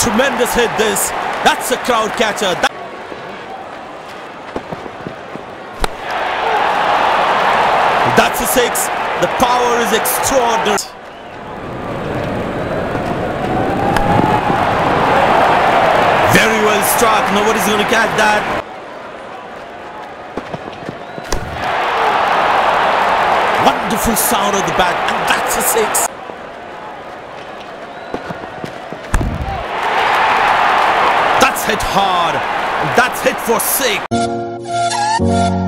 tremendous hit this. That's a crowd catcher. That's a 6. The power is extraordinary. Very well struck. Nobody's going to catch that. Wonderful sound of the bat, and that's a 6. That's hit hard. That's hit for 6.